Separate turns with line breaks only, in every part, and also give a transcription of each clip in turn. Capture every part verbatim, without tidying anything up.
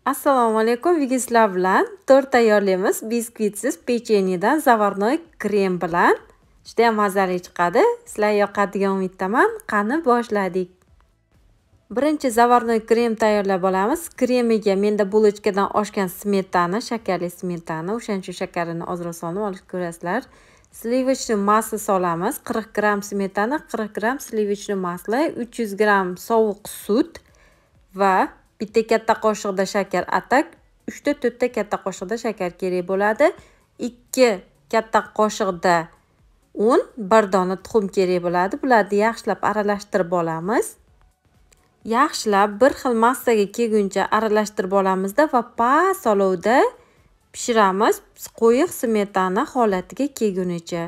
Assalomu alaykum. Bugun sizlar bilan tort tayyorlaymiz. Biskvitsiz pechenyedan zavarnoy krem bilan. Juda ham mazali chiqadi. Sizlarga yoqadigan umiddaman. Qani boshladik. Birinchi zavarnoy krem tayyorlab olamiz. Kremiga menda bulochkadan oshgan smetana, shakarli smetana, o'shaning uchun shakarini ozroq solib olib ko'rasizlar. Slivochniy masla solamiz. qirq gramm smetana, qirq gramm slivochniy masla, uch yuz gramm sovuq sut va bitta katta qoshiqda shakar atak, uch ta to'rt ta katta qoshiqda shakar kerak bo'ladi. ikki katta qoshiqda un, bir dona tuxum kerak bo'ladi. Bularni yaxshilab aralashtirib olamiz. Yaxshilab bir xil massaga kelguncha aralashtirib olamizda va past olovda pishiramiz, qo'yiq smetana holatiga kelgunicha.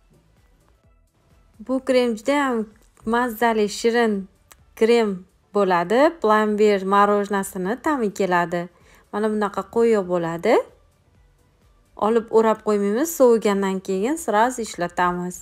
Bu krem juda ham mazali, shirin krem bo'ladi. Plomber morojnasini ta'mi keladi. Mana bunaqa qo'yiq bo'ladi. Olib o'rab qo'ymaymiz, sovigandan keyin sraz ishlatamiz.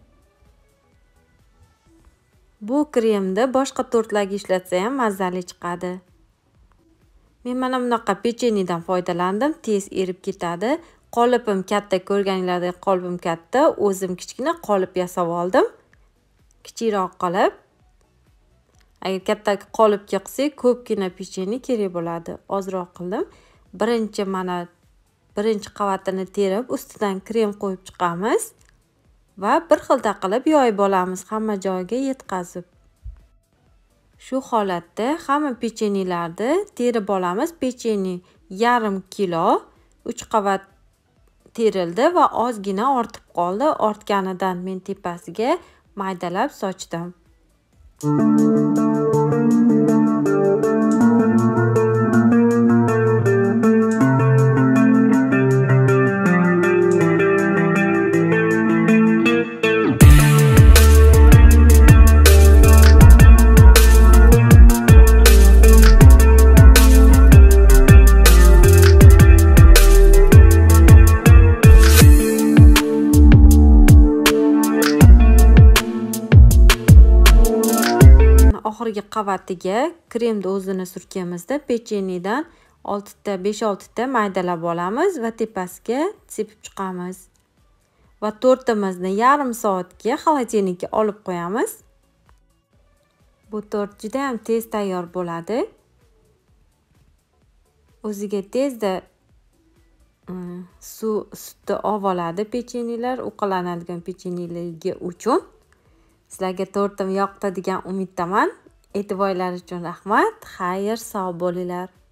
Bu kremni boshqa tortlarga ishlatsa ham mazali chiqadi. Men mana bunaqa pechenyedan foydalandim, tez erib ketadi. Qolipim katta, ko'rganinglardek qolipim katta, o'zim kichkina qolip yasab oldim. Kichikroq qilib. Agar katta qolipga qilsak, ko'pgina pechenye kerak bo'ladi. Ozroq qildim. Birinchi mana birinchi qavatini terib, ustidan krem qo'yib chiqamiz va bir xilda qilib yoyib olamiz, hamma joyiga yetkazib. Shu holatda hamma pechenyelarni terib olamiz. Pechenye yarim kilo, uch qavat terildi va ozgina ortib qoldi. Ortganidan men tepasiga maydalab sochdim. Oxirgi qavatiga kremni o'zini surkamizda pechenyedan olti ta, besh olti ta maydalab olamiz va tepasiga sepib chiqamiz. Va tortimizni yarim soatga xolodilnikka olib qo'yamiz. Bu tort juda ham tez tayyor bo'ladi. O'ziga tezda suv sutni olib oladi pechenyelar, uqalanadigan pechenyelarga uchun. Sizlarga tortim yoqdi degan umiddaman. E'tiborlaringiz uchun rahmat. Xayr, sog' bo'linglar.